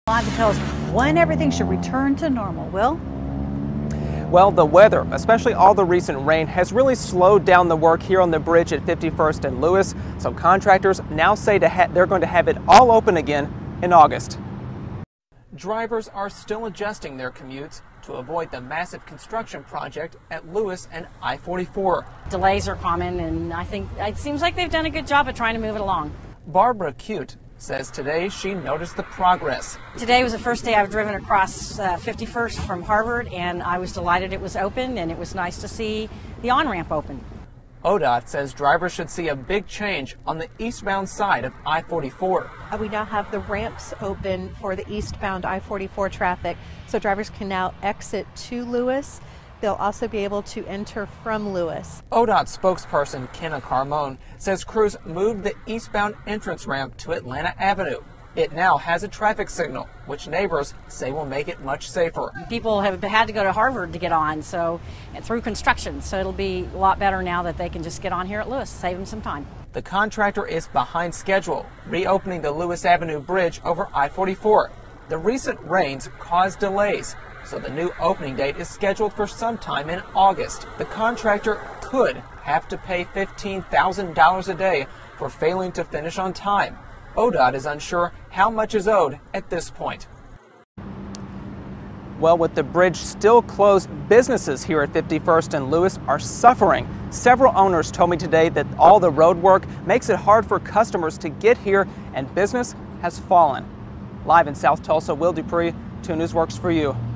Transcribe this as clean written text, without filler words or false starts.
On to tell us when everything should return to normal. Will? Well, the weather, especially all the recent rain, has really slowed down the work here on the bridge at 51st and Lewis. So contractors now say they're going to have it all open again in August. Drivers are still adjusting their commutes to avoid the massive construction project at Lewis and I-44. Delays are common, and I think it seems like they've done a good job of trying to move it along. Barbara Cute says today she noticed the progress. Today was the first day I've driven across 51st from Harvard, and I was delighted it was open, and it was nice to see the on-ramp open. ODOT says drivers should see a big change on the eastbound side of I-44. We now have the ramps open for the eastbound I-44 traffic, so drivers can now exit to Lewis. They'll also be able to enter from Lewis. ODOT spokesperson Kenna Carmone says crews moved the eastbound entrance ramp to Atlanta Avenue. It now has a traffic signal, which neighbors say will make it much safer. People have had to go to Harvard to get on, and through construction, so it'll be a lot better now that they can just get on here at Lewis, save them some time. The contractor is behind schedule, reopening the Lewis Avenue Bridge over I-44. The recent rains caused delays, so the new opening date is scheduled for sometime in August. The contractor could have to pay $15,000 a day for failing to finish on time. ODOT is unsure how much is owed at this point. Well, with the bridge still closed, businesses here at 51st and Lewis are suffering. Several owners told me today that all the road work makes it hard for customers to get here, and business has fallen. Live in South Tulsa, Will Dupree, 2 News Works for you.